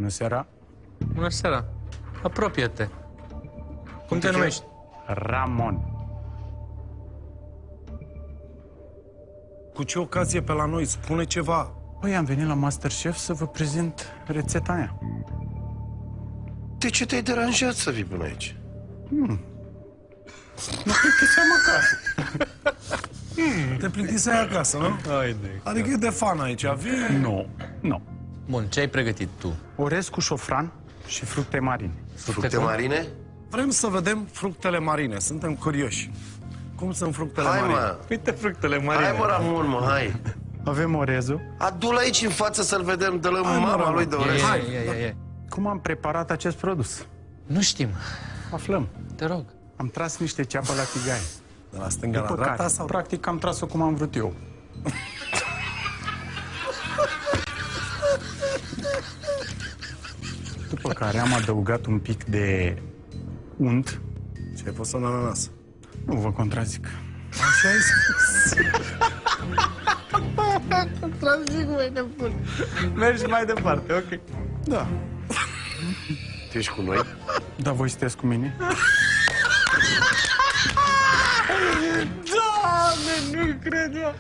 Bună seara. Bună seara. Apropie-te. Cum te numești? Ramon. Cu ce ocazie pe la noi? Spune ceva. Păi am venit la Masterchef să vă prezint rețeta mea. De ce te-ai deranjat să vii până aici? Mă plictiseam acasă. Te plictiseai acasă, nu? Haide. Adică e de fan aici. Vii... Nu. Bun, ce ai pregătit tu? Orez cu șofran și fructe marine. Fructe marine? Vrem să vedem fructele marine. Suntem curioși. Cum sunt fructele Hai, marine? mă! Uite fructele marine. Hai, mă, Ramon, mă, hai! Avem orezul. Adu-l aici în față să-l vedem, dă-l în Hai, mă, mama Ramon. lui de orez. Ia. Cum am preparat acest produs? Nu știm. Aflăm. Te rog. Am tras niște ceapă la tigaie. De la stânga la După dreapta care, sau... practic, am tras-o cum am vrut eu. După care am adăugat un pic de unt. Ce ai pus în ananas? Nu vă contrazic. Așa ai spus. Contrazic, mai nebun. Mergi mai departe, ok. Da. Tu ești cu noi? Da, voi sunteți cu mine? Doamne, nu cred eu.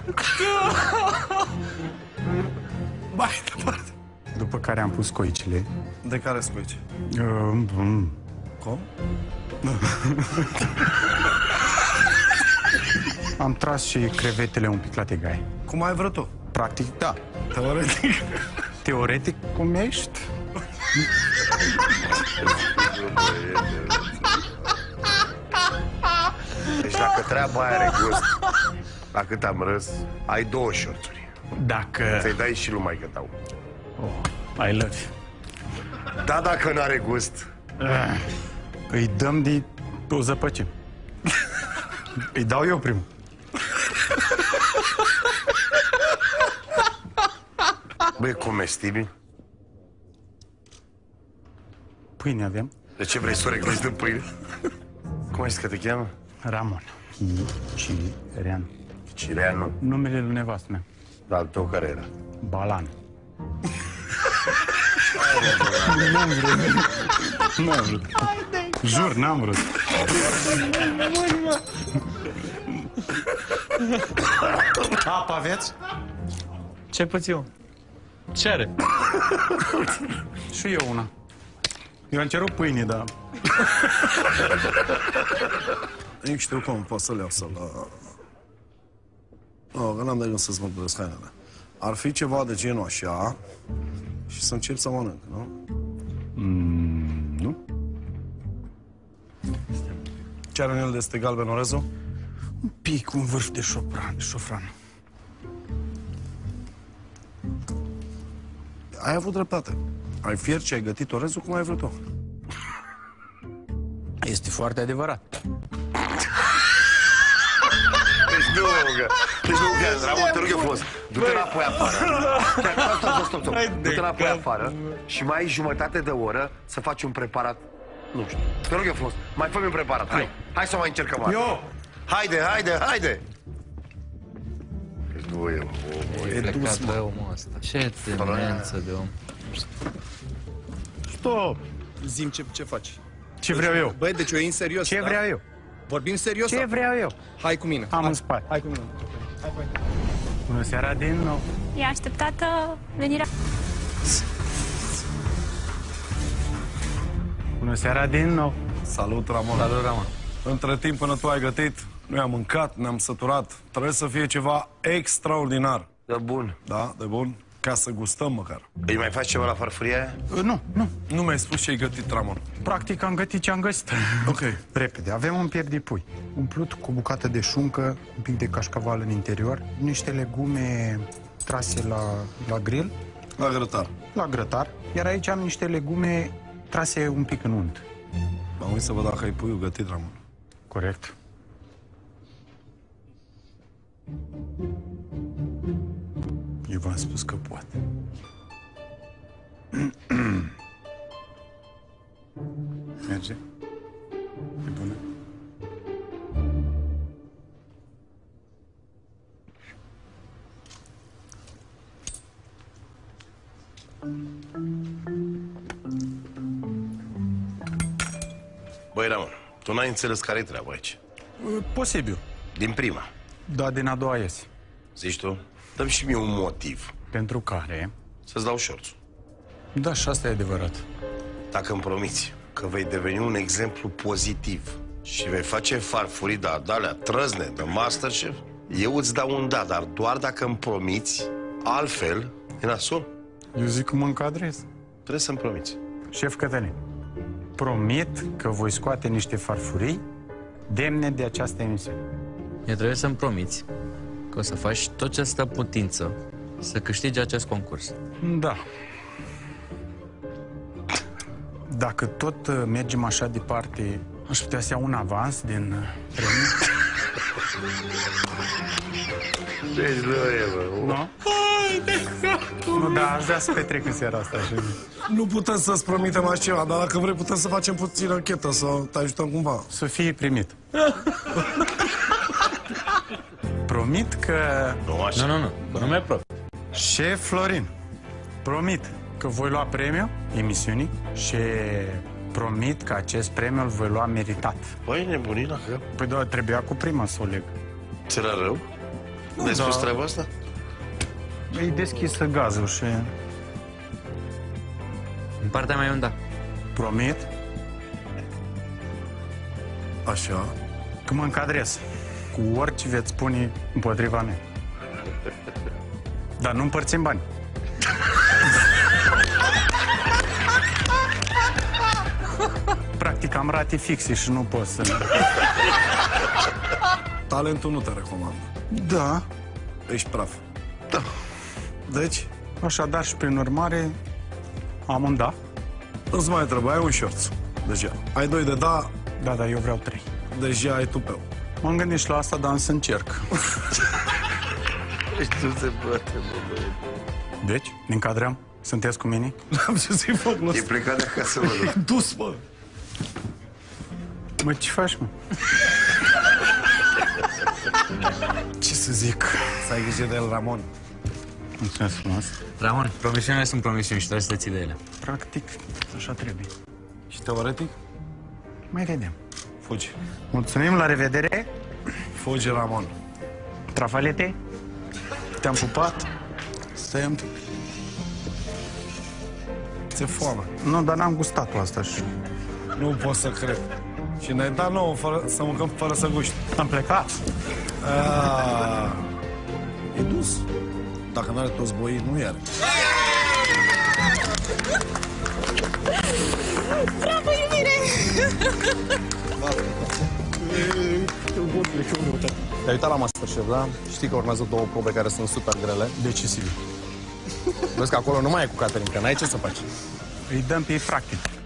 Mai departe. După care am pus coicile. De care scoici? Cum? Am tras și crevetele un pic la tigaie. Cum ai vrut tu? Practic, da. Teoretic. Teoretic, cum ești? Deci dacă treaba aia are gust, la cât am râs, ai 2 șorțuri. Dacă... Să-i dai și lui maică tău. Oh, I love you. Da, dacă n-are gust. Îi dăm de o zăpăcim. Îi dau eu primul. Băi, comestibil. Pâine avem. De ce vrei să o reglezi din pâine? Cum ai zis că te cheamă? Ramon. Cirean. Cireanu. Numele lui nevastă mea. Dar al tău care era? Balan. N-am vrut. Jur, n-am vrut. Apă aveți? Ce poți eu? Ce are? Și eu una. Eu am cerut pâine, dar... Nu știu cum pot să le iau să-l... Nu, că n-am de gând să-ți mărturesc hainele. Ar fi ceva de genul așa și să încep să mănânc, nu? Nu? Ce are în el de este galben orezul? Un pic, un vârf de șofran. Ai avut dreptate. Ai fiert și ai gătit orezul cum ai vrut tu. Este foarte adevărat. Deci nu, Ramon, te rog eu frumos. Du-te înapoi afară. Stop. Du-te înapoi afară și mai ai jumătate de oră să faci un preparat. Nu știu. Te rog eu frumos, mai fă-mi un preparat. Hai să mai încercăm. Eu! Haide! Deci nu e, E dus, Plecat mă. de omul ăsta. Ce demență de om. Stop! Zim ce faci. Ce vreau eu? Băi, deci eu e în serios, Ce da? vreau eu? Vorbim serios? Ce sau? vreau eu? Hai cu mine. Am Hai. în spate. Hai cu mine. Bună seara din nou. E așteptată venirea. Bună seara din nou. Salut, Ramon. Salut, Ramon. Între timp, până tu ai gătit, noi am mâncat, ne-am săturat. Trebuie să fie ceva extraordinar. Da, bun. Da, de bun? Ca să gustăm măcar. Îi mai faci ceva la farfuria aia? Nu. Nu mi-ai spus ce ai gătit, Ramon. Practic am gătit ce am găsit. Ok. Repede. Avem un piept de pui. Umplut cu o bucată de șuncă, un pic de cașcaval în interior, niște legume trase la grill, La grătar. la grătar, iar aici am niște legume trase un pic în unt. Am uit să văd dacă ai puiul gătit, Ramon. Corect. Eu v-am spus că poate. Merge? E bună? Băi, Ramon, tu n-ai înțeles care-i treaba aici. Posibil. Din prima. Da, din a doua iese. Zici tu? Dă-mi și mie un motiv Pentru care... să-ți dau șorțul. Da, și asta e adevărat. Dacă îmi promiți că vei deveni un exemplu pozitiv și vei face farfurii de-alea trăzne de Masterchef, eu îți dau un da, dar doar dacă îmi promiți, altfel, e nasol. Eu zic că mă încadrez. Trebuie să-mi promiți. Șef Cătălin, promit că voi scoate niște farfurii demne de această emisiune. Eu trebuie să-mi promiți că o să faci tot ce stă putință să câștigi acest concurs. Da. Dacă tot mergem așa departe, aș putea să iau un avans din premiu? Deci nu e, bă. Nu? Nu, da, aș vrea să petrec în seara asta. Și... Nu putem să-ți promitem așa ceva, dar dacă vrei putem să facem puțin anchetă, să te ajutăm cumva. Să fie primit. Promit că... Nu așa. Nu, nu mi-e prof. Șef Florin, promit că voi lua premiul emisiunii și promit că acest premiu îl voi lua meritat. Băi, nebunii la cap. Păi da, trebuia cu prima să o leg. Ți era rău? Nu, ai spus treaba asta? E deschisă gazul și... În partea mea e un da. Promit Așa. că mă încadrez cu orice veți spune împotriva mea. Dar nu împărțim bani. Practic am rate fixe și nu pot să... Talentul nu te recomandă. Da, Ești praf. Da. Deci, așadar și prin urmare am un da. îți mai trebuie, ai un șorț. Deja. Ai 2 de da, Da, da, eu vreau 3. deja ai tupeu. M-am gândit și la asta, dar am să încerc. Deci nu se poate, bă. Deci, ne încadrăm? Sunteți cu mine? Am ce să-i fac, mă. E plecat de acasă, mă. Dus, mă. Mă, ce faci, mă? Ce să zic? Să ai grijă de el, Ramon. Mulțumesc frumos. Ramon, promisiunile sunt promisiuni și trebuie să te ții de ele. Practic, așa trebuie. Și teoretic? Mai vedem. Fugi. Mulțumim, la revedere. Fugi, Ramon. Trafalete, te-am pupat. Stai-am... Ți-e foame. Nu, dar n-am gustat asta și... Nu pot să cred. Și ne-ai dat nouă fără, să mâncăm fără să guști. Am plecat. E dus. Dacă n-are toți boii, nu i-are. Bravo, iubire! Te-ai uitat la Masterchef, da? Știi că urmează 2 probe care sunt super grele. Decisiv. Vezi că acolo nu mai e cu Caterin, că n-ai ce să faci. Îi dăm pe ei practic.